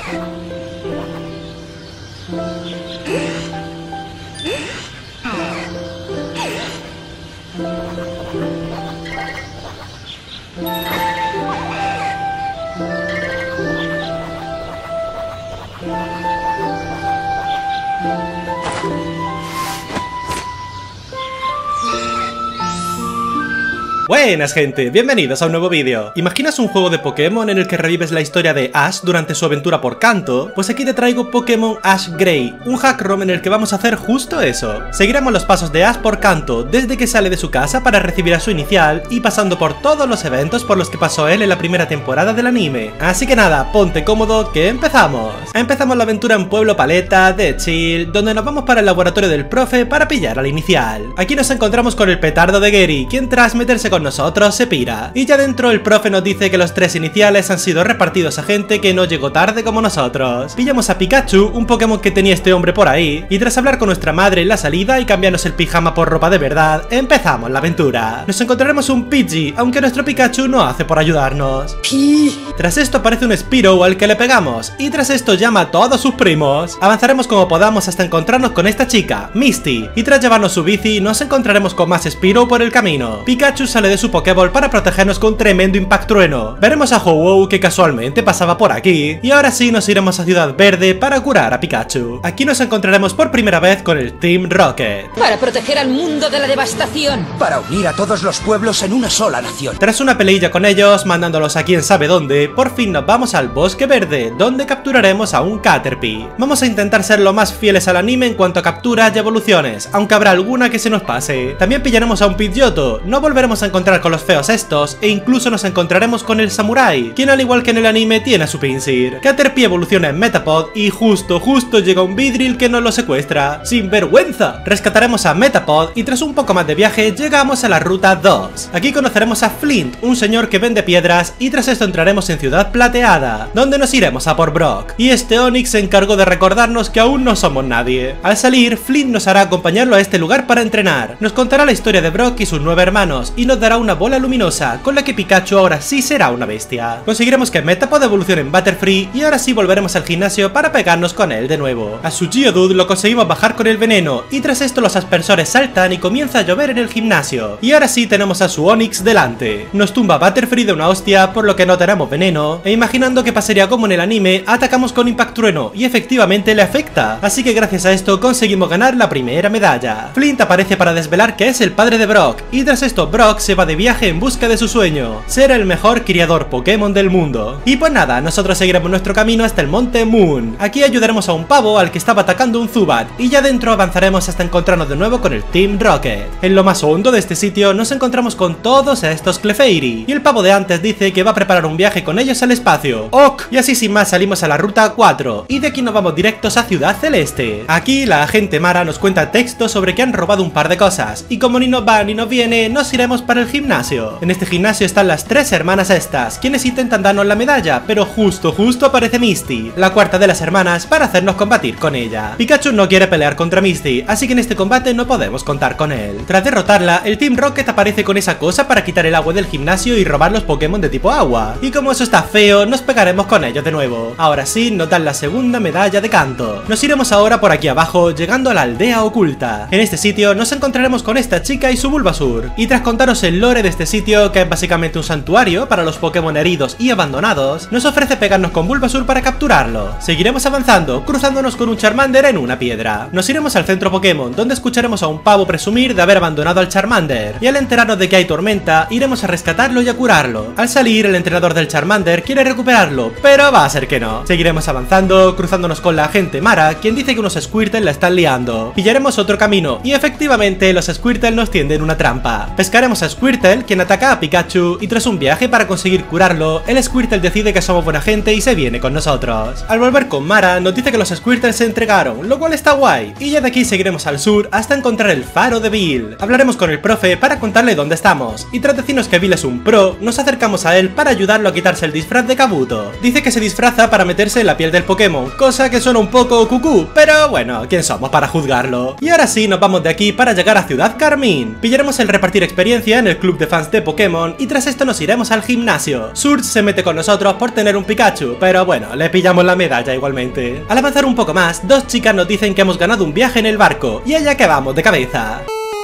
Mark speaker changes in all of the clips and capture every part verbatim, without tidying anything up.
Speaker 1: Buenas gente, bienvenidos a un nuevo vídeo. ¿Imaginas un juego de Pokémon en el que revives la historia de Ash durante su aventura por Kanto? Pues aquí te traigo Pokémon Ash Grey, un hack ROM en el que vamos a hacer justo eso. Seguiremos los pasos de Ash por Kanto, desde que sale de su casa para recibir a su inicial y pasando por todos los eventos por los que pasó él en la primera temporada del anime. Así que nada, ponte cómodo que empezamos. Empezamos la aventura en Pueblo Paleta de Chill, donde nos vamos para el laboratorio del profe para pillar al inicial. Aquí nos encontramos con el petardo de Gary, quien tras meterse con nosotros se pira, y ya dentro el profe nos dice que los tres iniciales han sido repartidos a gente que no llegó tarde como nosotros. Pillamos a Pikachu, un Pokémon que tenía este hombre por ahí, y tras hablar con nuestra madre en la salida y cambiarnos el pijama por ropa de verdad, empezamos la aventura. Nos encontraremos un Pidgey, aunque nuestro Pikachu no hace por ayudarnos. Tras esto aparece un Spearow al que le pegamos, y tras esto llama a todos sus primos. Avanzaremos como podamos hasta encontrarnos con esta chica, Misty, y tras llevarnos su bici nos encontraremos con más Spearow por el camino. Pikachu sale de su Pokéball para protegernos con un tremendo impactrueno. Veremos a Ho-Oh que casualmente pasaba por aquí, y ahora sí nos iremos a Ciudad Verde para curar a Pikachu. Aquí nos encontraremos por primera vez con el Team Rocket.
Speaker 2: Para proteger al mundo de la devastación.
Speaker 3: Para unir a todos los pueblos en una sola nación.
Speaker 1: Tras una peleilla con ellos, mandándolos a quién sabe dónde, por fin nos vamos al Bosque Verde, donde capturaremos a un Caterpie. Vamos a intentar ser lo más fieles al anime en cuanto a capturas y evoluciones, aunque habrá alguna que se nos pase. También pillaremos a un Pidgeotto, no volveremos a encontrar con los feos estos, e incluso nos encontraremos con el Samurai, quien al igual que en el anime tiene a su Pinsir. Caterpie evoluciona en Metapod y justo justo llega un Vidril que nos lo secuestra. ¡Sin vergüenza! Rescataremos a Metapod y tras un poco más de viaje llegamos a la ruta dos. Aquí conoceremos a Flint, un señor que vende piedras, y tras esto entraremos en Ciudad Plateada, donde nos iremos a por Brock. Y este Onix se encargó de recordarnos que aún no somos nadie. Al salir, Flint nos hará acompañarlo a este lugar para entrenar. Nos contará la historia de Brock y sus nueve hermanos y nos dará una bola luminosa con la que Pikachu ahora sí será una bestia. Conseguiremos que Metapod evolucione en Butterfree y ahora sí volveremos al gimnasio para pegarnos con él de nuevo. A su Geodude lo conseguimos bajar con el veneno y tras esto los aspersores saltan y comienza a llover en el gimnasio. Y ahora sí tenemos a su Onix delante. Nos tumba Butterfree de una hostia por lo que no tenemos veneno e imaginando que pasaría como en el anime, atacamos con Impactrueno y efectivamente le afecta. Así que gracias a esto conseguimos ganar la primera medalla. Flint aparece para desvelar que es el padre de Brock y tras esto Brock se va de viaje en busca de su sueño, ser el mejor criador Pokémon del mundo. Y pues nada, nosotros seguiremos nuestro camino hasta el monte Moon. Aquí ayudaremos a un pavo al que estaba atacando un Zubat y ya dentro avanzaremos hasta encontrarnos de nuevo con el Team Rocket. En lo más hondo de este sitio nos encontramos con todos estos Clefairy y el pavo de antes dice que va a preparar un viaje con ellos al espacio. ¡Ok! Y así sin más salimos a la ruta cuatro y de aquí nos vamos directos a Ciudad Celeste. Aquí la agente Mara nos cuenta texto sobre que han robado un par de cosas y como ni nos va ni nos viene nos iremos para el gimnasio. En este gimnasio están las tres hermanas estas, quienes intentan darnos la medalla, pero justo justo aparece Misty, la cuarta de las hermanas, para hacernos combatir con ella. Pikachu no quiere pelear contra Misty, así que en este combate no podemos contar con él. Tras derrotarla, el Team Rocket aparece con esa cosa para quitar el agua del gimnasio y robar los Pokémon de tipo agua. Y como eso está feo, nos pegaremos con ellos de nuevo. Ahora sí, nos dan la segunda medalla de Kanto. Nos iremos ahora por aquí abajo, llegando a la aldea oculta. En este sitio nos encontraremos con esta chica y su Bulbasur. Y tras contaros el lore de este sitio, que es básicamente un santuario para los Pokémon heridos y abandonados, nos ofrece pegarnos con Bulbasur para capturarlo. Seguiremos avanzando, cruzándonos con un Charmander en una piedra. Nos iremos al centro Pokémon, donde escucharemos a un pavo presumir de haber abandonado al Charmander, y al enterarnos de que hay tormenta, iremos a rescatarlo y a curarlo. Al salir, el entrenador del Charmander quiere recuperarlo, pero va a ser que no. Seguiremos avanzando, cruzándonos con la agente Mara, quien dice que unos Squirtle la están liando. Pillaremos otro camino, y efectivamente los Squirtle nos tienden una trampa. Pescaremos a Squirtle, quien ataca a Pikachu, y tras un viaje para conseguir curarlo, el Squirtle decide que somos buena gente y se viene con nosotros. Al volver con Mara, nos dice que los Squirtle se entregaron, lo cual está guay, y ya de aquí seguiremos al sur hasta encontrar el faro de Bill. Hablaremos con el profe para contarle dónde estamos, y tras decirnos que Bill es un pro, nos acercamos a él para ayudarlo a quitarse el disfraz de Kabuto. Dice que se disfraza para meterse en la piel del Pokémon, cosa que suena un poco cucú, pero bueno, ¿quién somos para juzgarlo? Y ahora sí, nos vamos de aquí para llegar a Ciudad Carmín. Pillaremos el repartir experiencia en en el club de fans de Pokémon y tras esto nos iremos al gimnasio. Surge se mete con nosotros por tener un Pikachu, pero bueno, le pillamos la medalla igualmente. Al avanzar un poco más, dos chicas nos dicen que hemos ganado un viaje en el barco y allá que vamos de cabeza.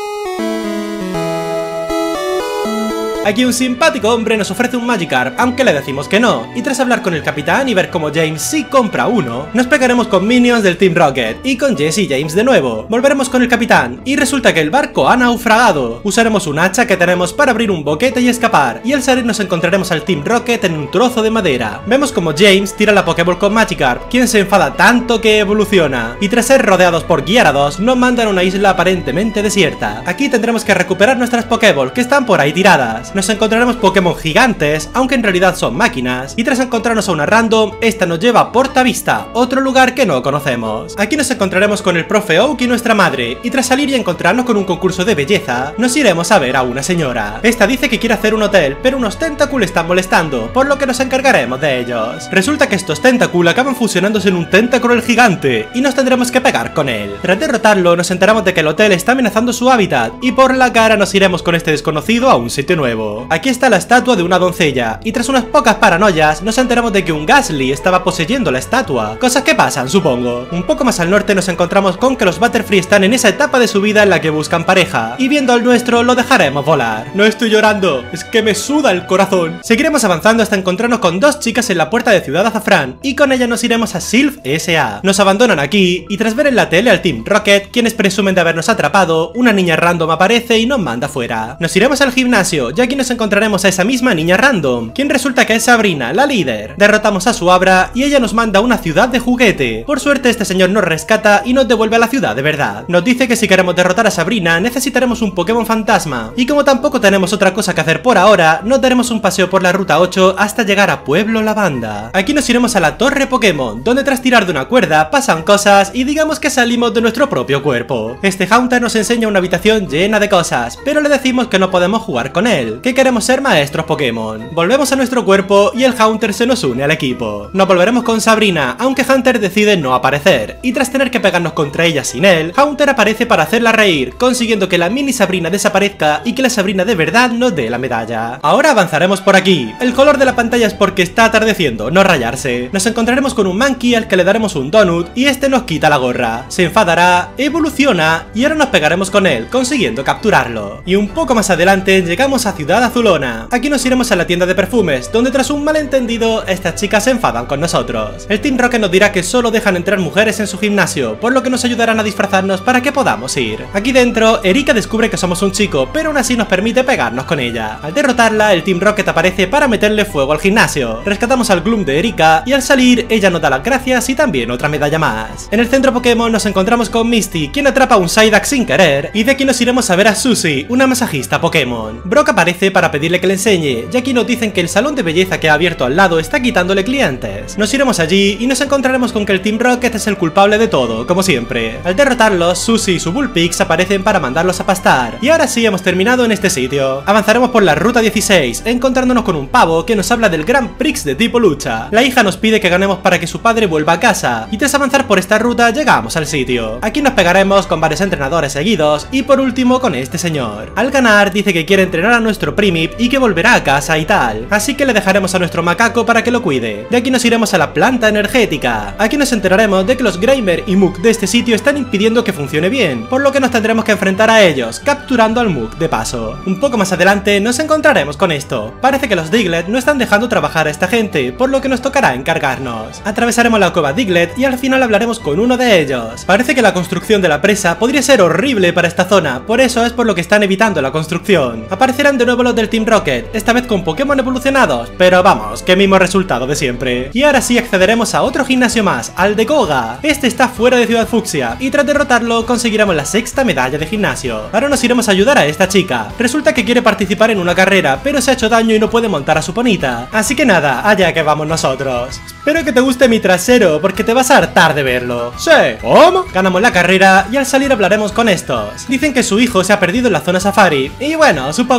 Speaker 1: Aquí un simpático hombre nos ofrece un Magikarp, aunque le decimos que no, y tras hablar con el capitán y ver cómo James sí compra uno, nos pegaremos con minions del Team Rocket, y con Jess y James de nuevo. Volveremos con el capitán, y resulta que el barco ha naufragado. Usaremos un hacha que tenemos para abrir un boquete y escapar, y al salir nos encontraremos al Team Rocket en un trozo de madera. Vemos como James tira la Pokéball con Magikarp, quien se enfada tanto que evoluciona, y tras ser rodeados por Gyarados, nos mandan a una isla aparentemente desierta. Aquí tendremos que recuperar nuestras Pokéball, que están por ahí tiradas. Nos encontraremos Pokémon gigantes, aunque en realidad son máquinas, y tras encontrarnos a una random, esta nos lleva a Portavista, otro lugar que no conocemos. Aquí nos encontraremos con el profe Oak y nuestra madre, y tras salir y encontrarnos con un concurso de belleza, nos iremos a ver a una señora. Esta dice que quiere hacer un hotel, pero unos Tentacool están molestando, por lo que nos encargaremos de ellos. Resulta que estos Tentacool acaban fusionándose en un Tentacruel gigante, y nos tendremos que pegar con él. Tras derrotarlo, nos enteramos de que el hotel está amenazando su hábitat, y por la cara nos iremos con este desconocido a un sitio nuevo. Aquí está la estatua de una doncella, y tras unas pocas paranoias nos enteramos de que un Gastly estaba poseyendo la estatua. Cosas que pasan, supongo. Un poco más al norte nos encontramos con que los Butterfree están en esa etapa de su vida en la que buscan pareja, y viendo al nuestro lo dejaremos volar. No estoy llorando, es que me suda el corazón. Seguiremos avanzando hasta encontrarnos con dos chicas en la puerta de Ciudad Azafrán, y con ellas nos iremos a Sylph S A. Nos abandonan aquí, y tras ver en la tele al Team Rocket, quienes presumen de habernos atrapado, una niña random aparece y nos manda fuera. Nos iremos al gimnasio, ya que nos encontraremos a esa misma niña random, quien resulta que es Sabrina, la líder. Derrotamos a su Abra y ella nos manda a una ciudad de juguete. Por suerte este señor nos rescata y nos devuelve a la ciudad de verdad. Nos dice que si queremos derrotar a Sabrina necesitaremos un Pokémon fantasma, y como tampoco tenemos otra cosa que hacer por ahora, nos daremos un paseo por la ruta ocho hasta llegar a Pueblo Lavanda. Aquí nos iremos a la Torre Pokémon, donde tras tirar de una cuerda pasan cosas y digamos que salimos de nuestro propio cuerpo. Este Haunter nos enseña una habitación llena de cosas, pero le decimos que no podemos jugar con él, que queremos ser maestros Pokémon. Volvemos a nuestro cuerpo y el Haunter se nos une al equipo. Nos volveremos con Sabrina, aunque Hunter decide no aparecer, y tras tener que pegarnos contra ella sin él, Haunter aparece para hacerla reír, consiguiendo que la mini Sabrina desaparezca y que la Sabrina de verdad nos dé la medalla. Ahora avanzaremos por aquí. El color de la pantalla es porque está atardeciendo, no rayarse. Nos encontraremos con un Mankey al que le daremos un donut y este nos quita la gorra. Se enfadará, evoluciona y ahora nos pegaremos con él, consiguiendo capturarlo. Y un poco más adelante llegamos a Ciudad Azulona. Aquí nos iremos a la tienda de perfumes, donde tras un malentendido, estas chicas se enfadan con nosotros. El Team Rocket nos dirá que solo dejan entrar mujeres en su gimnasio, por lo que nos ayudarán a disfrazarnos para que podamos ir. Aquí dentro, Erika descubre que somos un chico, pero aún así nos permite pegarnos con ella. Al derrotarla, el Team Rocket aparece para meterle fuego al gimnasio. Rescatamos al Gloom de Erika, y al salir, ella nos da las gracias y también otra medalla más. En el centro Pokémon nos encontramos con Misty, quien atrapa a un Psyduck sin querer, y de aquí nos iremos a ver a Susie, una masajista Pokémon. Brock aparece para pedirle que le enseñe, ya que nos dicen que el salón de belleza que ha abierto al lado está quitándole clientes. Nos iremos allí y nos encontraremos con que el Team Rocket es el culpable de todo, como siempre. Al derrotarlos, Susie y su Bullpix aparecen para mandarlos a pastar. Y ahora sí hemos terminado en este sitio. Avanzaremos por la ruta dieciséis, encontrándonos con un pavo que nos habla del Grand Prix de tipo lucha. La hija nos pide que ganemos para que su padre vuelva a casa, y tras avanzar por esta ruta llegamos al sitio. Aquí nos pegaremos con varios entrenadores seguidos y por último con este señor. Al ganar dice que quiere entrenar a nuestro Primip y que volverá a casa y tal, así que le dejaremos a nuestro macaco para que lo cuide. De aquí nos iremos a la planta energética. Aquí nos enteraremos de que los Grimer y Muk de este sitio están impidiendo que funcione bien, por lo que nos tendremos que enfrentar a ellos, capturando al Muk de paso. Un poco más adelante nos encontraremos con esto. Parece que los Diglett no están dejando trabajar a esta gente, por lo que nos tocará encargarnos. Atravesaremos la cueva Diglett y al final hablaremos con uno de ellos. Parece que la construcción de la presa podría ser horrible para esta zona, por eso es por lo que están evitando la construcción. Aparecerán de nuevo los del Team Rocket, esta vez con Pokémon evolucionados, pero vamos, que mismo resultado de siempre. Y ahora sí accederemos a otro gimnasio más, al de Koga. Este está fuera de Ciudad Fucsia, y tras derrotarlo conseguiremos la sexta medalla de gimnasio. Ahora nos iremos a ayudar a esta chica. Resulta que quiere participar en una carrera, pero se ha hecho daño y no puede montar a su ponita. Así que nada, allá que vamos nosotros. Espero que te guste mi trasero, porque te vas a hartar de verlo. Sí. ¿Cómo? Ganamos la carrera y al salir hablaremos con estos. Dicen que su hijo se ha perdido en la zona safari, y bueno, supongo que iremos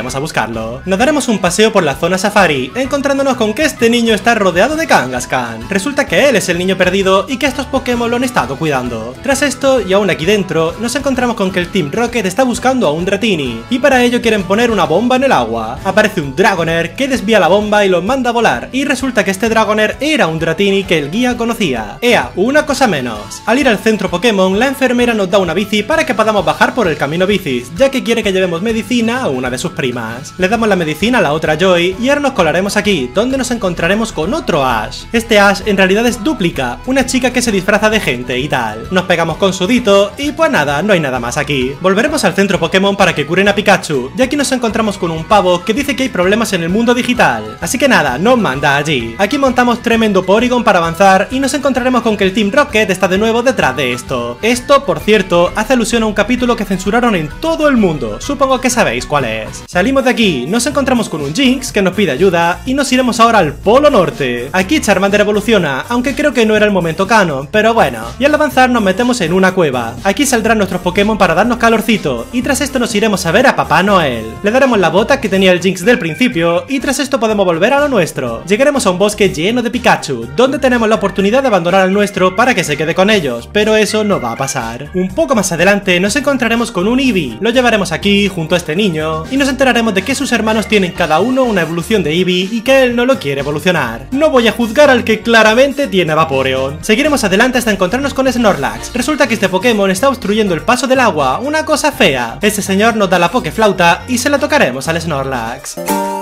Speaker 1: iremos a buscarlo. Nos daremos un paseo por la zona safari, encontrándonos con que este niño está rodeado de Kangaskhan. Resulta que él es el niño perdido y que estos Pokémon lo han estado cuidando. Tras esto, y aún aquí dentro, nos encontramos con que el Team Rocket está buscando a un Dratini, y para ello quieren poner una bomba en el agua. Aparece un Dragonair que desvía la bomba y lo manda a volar, y resulta que este Dragonair era un Dratini que el guía conocía. Ea, una cosa menos. Al ir al centro Pokémon, la enfermera nos da una bici para que podamos bajar por el camino bicis, ya que quiere que llevemos medicina a una de sus primas. Le damos la medicina a la otra Joy y ahora nos colaremos aquí, donde nos encontraremos con otro Ash. Este Ash en realidad es Dúplica, una chica que se disfraza de gente y tal. Nos pegamos con su Dito y pues nada, no hay nada más aquí. Volveremos al centro Pokémon para que curen a Pikachu, y aquí nos encontramos con un pavo que dice que hay problemas en el mundo digital. Así que nada, nos manda allí. Aquí montamos tremendo Porygon para avanzar y nos encontraremos con que el Team Rocket está de nuevo detrás de esto. Esto, por cierto, hace alusión a un capítulo que censuraron en todo el mundo. Supongo que sabéis cuál es. Salimos de aquí, nos encontramos con un Jynx que nos pide ayuda y nos iremos ahora al Polo Norte. Aquí Charmander evoluciona, aunque creo que no era el momento canon, pero bueno. Y al avanzar nos metemos en una cueva. Aquí saldrán nuestros Pokémon para darnos calorcito y tras esto nos iremos a ver a Papá Noel. Le daremos la bota que tenía el Jynx del principio y tras esto podemos volver a lo nuestro. Llegaremos a un bosque lleno de Pikachu, donde tenemos la oportunidad de abandonar al nuestro para que se quede con ellos, pero eso no va a pasar. Un poco más adelante nos encontraremos con un Eevee, lo llevaremos aquí junto a este niño y nos enteraremos de que sus hermanos tienen cada uno una evolución de Eevee y que él no lo quiere evolucionar. No voy a juzgar al que claramente tiene Vaporeon. Seguiremos adelante hasta encontrarnos con Snorlax. Resulta que este Pokémon está obstruyendo el paso del agua, una cosa fea. Este señor nos da la Pokeflauta y se la tocaremos al Snorlax.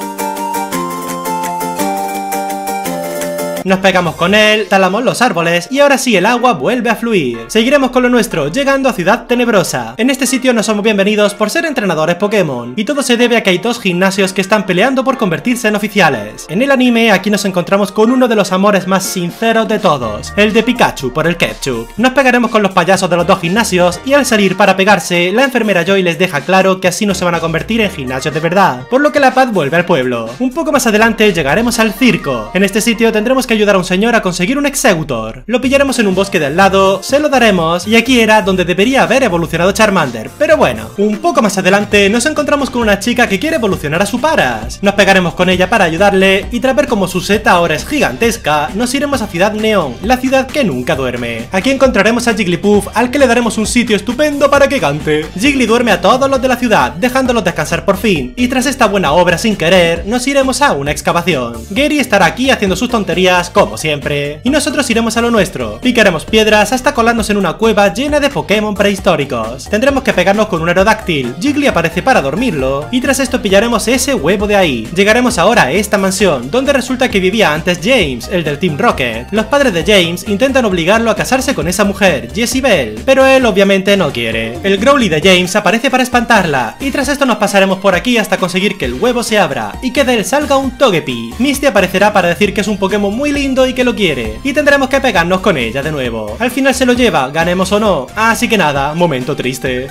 Speaker 1: Nos pegamos con él, talamos los árboles y ahora sí el agua vuelve a fluir. Seguiremos con lo nuestro, llegando a Ciudad Tenebrosa. En este sitio no somos bienvenidos por ser entrenadores Pokémon, y todo se debe a que hay dos gimnasios que están peleando por convertirse en oficiales. En el anime aquí nos encontramos con uno de los amores más sinceros de todos, el de Pikachu por el ketchup. Nos pegaremos con los payasos de los dos gimnasios y al salir para pegarse, la enfermera Joy les deja claro que así no se van a convertir en gimnasios de verdad, por lo que la paz vuelve al pueblo. Un poco más adelante llegaremos al circo. En este sitio tendremos que ayudar a un señor a conseguir un Exeggutor. Lo pillaremos en un bosque de al lado, se lo daremos y aquí era donde debería haber evolucionado Charmander, pero bueno. Un poco más adelante nos encontramos con una chica que quiere evolucionar a su Paras. Nos pegaremos con ella para ayudarle y tras ver como su seta ahora es gigantesca, nos iremos a Ciudad Neón, la ciudad que nunca duerme. Aquí encontraremos a Jigglypuff, al que le daremos un sitio estupendo para que cante. Jiggly duerme a todos los de la ciudad, dejándolos descansar por fin, y tras esta buena obra sin querer, nos iremos a una excavación. Gary estará aquí haciendo sus tonterías como siempre, y nosotros iremos a lo nuestro. Picaremos piedras hasta colarnos en una cueva llena de Pokémon prehistóricos. Tendremos que pegarnos con un Aerodáctil. Jiggly aparece para dormirlo, y tras esto pillaremos ese huevo de ahí. Llegaremos ahora a esta mansión, donde resulta que vivía antes James, el del Team Rocket. Los padres de James intentan obligarlo a casarse con esa mujer, Jessie Bell, pero él obviamente no quiere. El Growly de James aparece para espantarla, y tras esto nos pasaremos por aquí hasta conseguir que el huevo se abra, y que de él salga un Togepi. Misty aparecerá para decir que es un Pokémon muy lindo y que lo quiere, y tendremos que pegarnos con ella de nuevo. Al final se lo lleva, ganemos o no, así que nada, momento triste.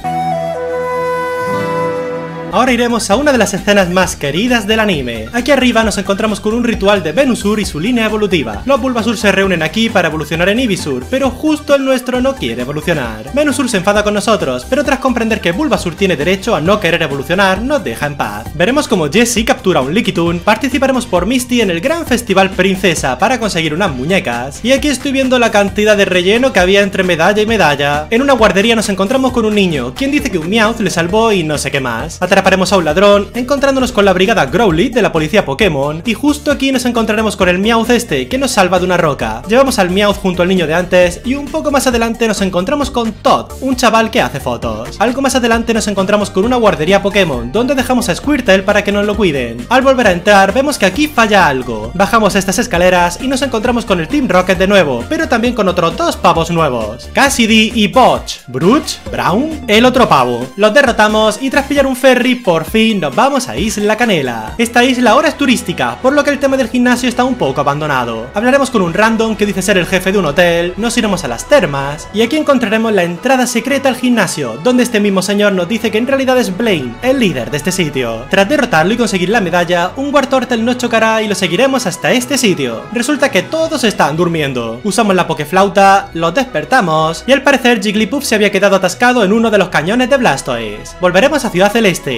Speaker 1: Ahora iremos a una de las escenas más queridas del anime. Aquí arriba nos encontramos con un ritual de Venusaur y su línea evolutiva. Los Bulbasaur se reúnen aquí para evolucionar en Ivysaur, pero justo el nuestro no quiere evolucionar. Venusaur se enfada con nosotros, pero tras comprender que Bulbasaur tiene derecho a no querer evolucionar, nos deja en paz. Veremos como Jessie captura un Lickitung, participaremos por Misty en el gran festival Princesa para conseguir unas muñecas, y aquí estoy viendo la cantidad de relleno que había entre medalla y medalla. En una guardería nos encontramos con un niño, quien dice que un Meowth le salvó y no sé qué más. Atraparemos a un ladrón, encontrándonos con la brigada Growly de la policía Pokémon, y justo aquí nos encontraremos con el Meowth este, que nos salva de una roca. Llevamos al Meowth junto al niño de antes, y un poco más adelante nos encontramos con Todd, un chaval que hace fotos. Algo más adelante nos encontramos con una guardería Pokémon, donde dejamos a Squirtle para que nos lo cuiden. Al volver a entrar, vemos que aquí falla algo. Bajamos estas escaleras y nos encontramos con el Team Rocket de nuevo, pero también con otros dos pavos nuevos, Cassidy y Botch. Bruch, Brown, el otro pavo. Los derrotamos y tras pillar un ferry, por fin nos vamos a Isla Canela. Esta isla ahora es turística, por lo que el tema del gimnasio está un poco abandonado. Hablaremos con un random que dice ser el jefe de un hotel, nos iremos a las termas, y aquí encontraremos la entrada secreta al gimnasio, donde este mismo señor nos dice que en realidad es Blaine, el líder de este sitio. Tras derrotarlo y conseguir la medalla, un Wartortle nos chocará y lo seguiremos hasta este sitio. Resulta que todos están durmiendo. Usamos la Pokeflauta, los despertamos, y al parecer Jigglypuff se había quedado atascado en uno de los cañones de Blastoise. Volveremos a Ciudad Celeste,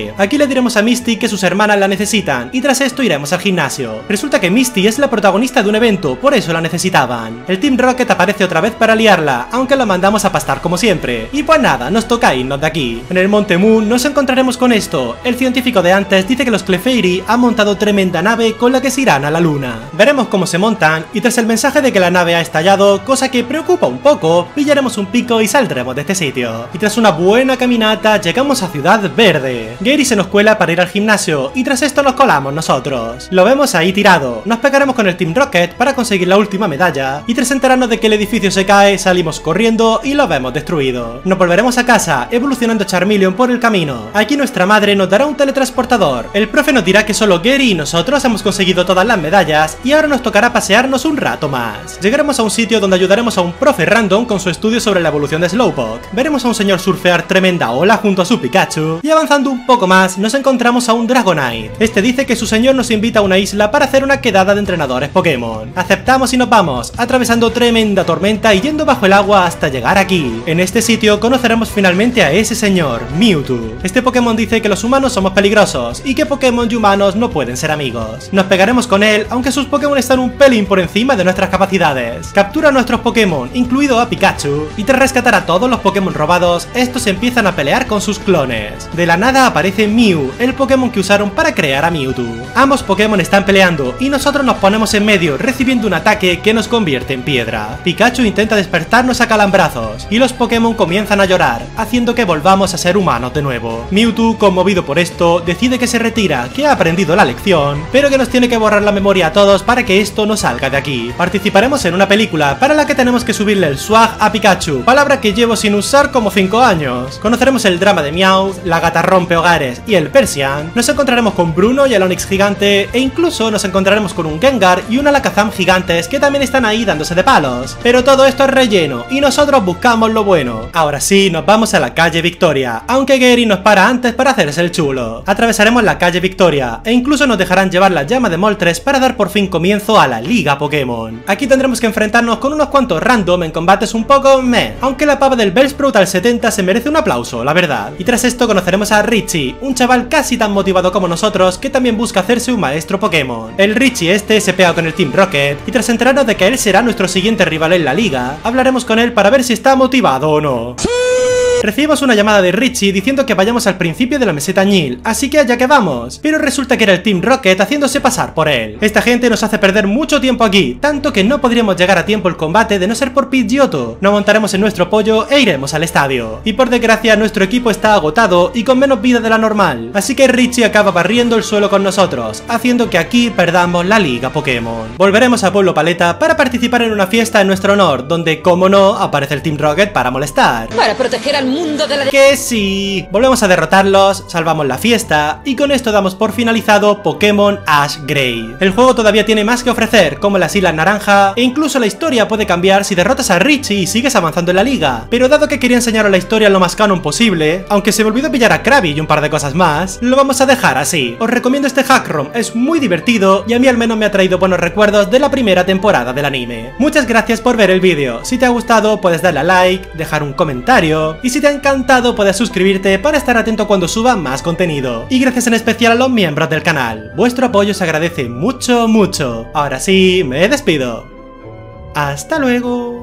Speaker 1: parque. Aquí le diremos a Misty que sus hermanas la necesitan y tras esto iremos al gimnasio. Resulta que Misty es la protagonista de un evento, por eso la necesitaban. El Team Rocket aparece otra vez para liarla, aunque lo mandamos a pastar como siempre. Y pues nada, nos toca irnos de aquí. En el Monte Moon nos encontraremos con esto. El científico de antes dice que los Clefairy han montado tremenda nave con la que se irán a la luna. Veremos cómo se montan y tras el mensaje de que la nave ha estallado, cosa que preocupa un poco, pillaremos un pico y saldremos de este sitio. Y tras una buena caminata llegamos a Ciudad Verde. Gary se nos cuela para ir al gimnasio y tras esto nos colamos nosotros. Lo vemos ahí tirado. Nos pegaremos con el Team Rocket para conseguir la última medalla y tras enterarnos de que el edificio se cae salimos corriendo y lo vemos destruido. Nos volveremos a casa evolucionando Charmeleon por el camino. Aquí nuestra madre nos dará un teletransportador. El profe nos dirá que solo Gary y nosotros hemos conseguido todas las medallas y ahora nos tocará pasearnos un rato más. Llegaremos a un sitio donde ayudaremos a un profe random con su estudio sobre la evolución de Slowpoke. Veremos a un señor surfear tremenda ola junto a su Pikachu y avanzando un poco más nos encontramos a un Dragonite. Este dice que su señor nos invita a una isla para hacer una quedada de entrenadores Pokémon. Aceptamos y nos vamos, atravesando tremenda tormenta y yendo bajo el agua hasta llegar aquí. En este sitio conoceremos finalmente a ese señor, Mewtwo. Este Pokémon dice que los humanos somos peligrosos y que Pokémon y humanos no pueden ser amigos. Nos pegaremos con él, aunque sus Pokémon están un pelín por encima de nuestras capacidades. Captura a nuestros Pokémon, incluido a Pikachu, y tras rescatar a todos los Pokémon robados, estos empiezan a pelear con sus clones. De la nada aparece Mew, el Pokémon que usaron para crear a Mewtwo. Ambos Pokémon están peleando y nosotros nos ponemos en medio recibiendo un ataque que nos convierte en piedra. Pikachu intenta despertarnos a calambrazos y los Pokémon comienzan a llorar, haciendo que volvamos a ser humanos de nuevo. Mewtwo, conmovido por esto, decide que se retira, que ha aprendido la lección, pero que nos tiene que borrar la memoria a todos para que esto no salga de aquí. Participaremos en una película para la que tenemos que subirle el swag a Pikachu, palabra que llevo sin usar como cinco años. Conoceremos el drama de Meowth, la gata rompe hogares y el Persian, nos encontraremos con Bruno y el Onix gigante e incluso nos encontraremos con un Gengar y un Alakazam gigantes que también están ahí dándose de palos. Pero todo esto es relleno y nosotros buscamos lo bueno. Ahora sí, nos vamos a la calle Victoria, aunque Gary nos para antes para hacerse el chulo. Atravesaremos la calle Victoria e incluso nos dejarán llevar la llama de Moltres para dar por fin comienzo a la Liga Pokémon. Aquí tendremos que enfrentarnos con unos cuantos random en combates un poco meh, aunque la pava del Bellsprout al setenta se merece un aplauso, la verdad. Y tras esto conoceremos a Richie, un chaval casi tan motivado como nosotros que también busca hacerse un maestro Pokémon. El Richie este se pega con el Team Rocket y tras enterarnos de que él será nuestro siguiente rival en la liga, hablaremos con él para ver si está motivado o no. Recibimos una llamada de Richie diciendo que vayamos al principio de la meseta Ñil, así que allá que vamos, pero resulta que era el Team Rocket haciéndose pasar por él. Esta gente nos hace perder mucho tiempo aquí, tanto que no podríamos llegar a tiempo el combate de no ser por Pidgeotto. Nos montaremos en nuestro pollo e iremos al estadio. Y por desgracia nuestro equipo está agotado y con menos vida de la normal, así que Richie acaba barriendo el suelo con nosotros, haciendo que aquí perdamos la Liga Pokémon. Volveremos a Pueblo Paleta para participar en una fiesta en nuestro honor, donde como no, aparece el Team Rocket para molestar.
Speaker 2: Para proteger al mundo de la...
Speaker 1: ¡Que sí! Volvemos a derrotarlos, salvamos la fiesta y con esto damos por finalizado Pokémon Ash Grey. El juego todavía tiene más que ofrecer, como las Islas Naranja, e incluso la historia puede cambiar si derrotas a Richie y sigues avanzando en la liga. Pero dado que quería enseñaros la historia lo más canon posible, aunque se me olvidó pillar a Krabby y un par de cosas más, lo vamos a dejar así. Os recomiendo este hack ROM, es muy divertido y a mí al menos me ha traído buenos recuerdos de la primera temporada del anime. Muchas gracias por ver el vídeo. Si te ha gustado puedes darle a like, dejar un comentario y si te ha encantado puedes suscribirte para estar atento cuando suba más contenido. Y gracias en especial a los miembros del canal. Vuestro apoyo se agradece mucho mucho. Ahora sí, me despido. Hasta luego.